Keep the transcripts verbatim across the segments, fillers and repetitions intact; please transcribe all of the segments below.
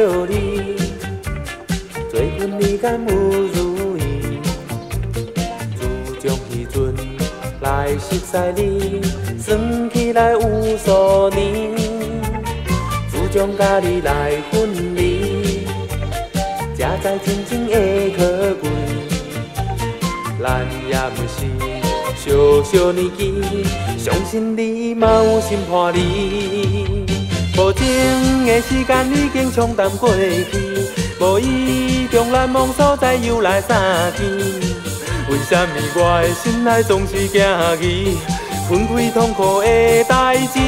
着你，做阵你敢有如意？自从迄阵来熟悉你，算起来有数年。自从甲你来分离，才知真正的可贵。咱也毋是小小年纪，相信你嘛有心伴你。无情的时间已经冲淡过去，无意中难忘所在又来相见。为什么我的心内总是惊疑，分开痛苦的代志？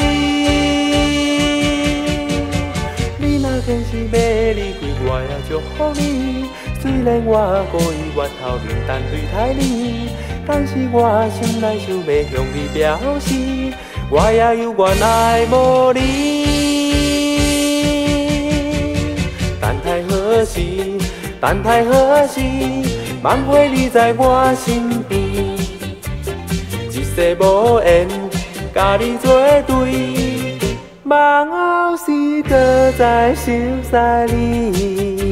你若坚是要离开，我也祝福你。虽然我故意越头冷淡对待你，但是我心内想要向你表示，我也有愿爱无离。等待何时？等待何时？梦回你在我身边，一世无缘，甲你作对，梦后时搁再熟悉你。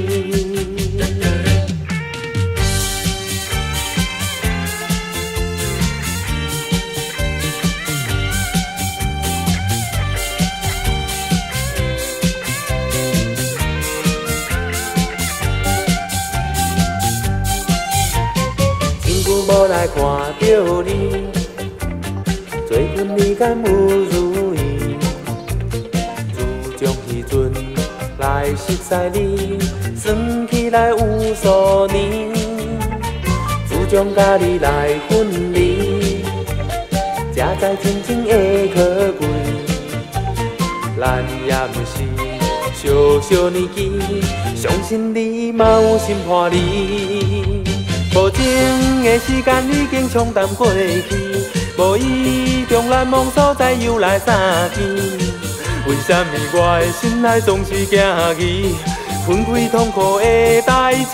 无来看着你，做阵你敢有如意？自从迄阵来熟悉你，算起来有数年。自从甲你来分离，才知真正的可贵。咱也毋是小小年纪，相信你嘛有心伴你。无情的时间已经冲淡过去，无意中难忘所在又来相见。为什么我的心内总是惊疑，分开痛苦的代志？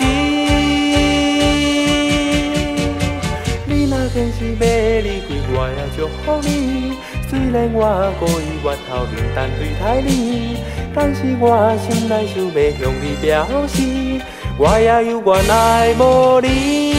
你若坚是要离开，我也祝福你。虽然我故意越头冷淡对待你，但是我心内想要向你表示，我也有愿爱无离。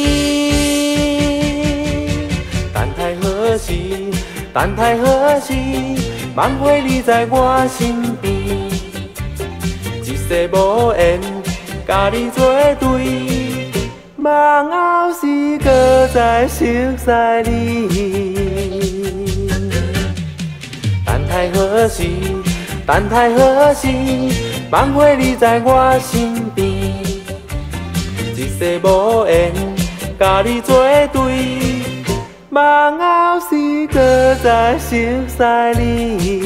等待何时？等待何时？梦回你在我身边，一世无缘，甲你作对，梦后时搁再熟悉你。等待何时？等待何时？梦回你在我身边，一世无缘，甲你作对，梦后时搁再熟悉你。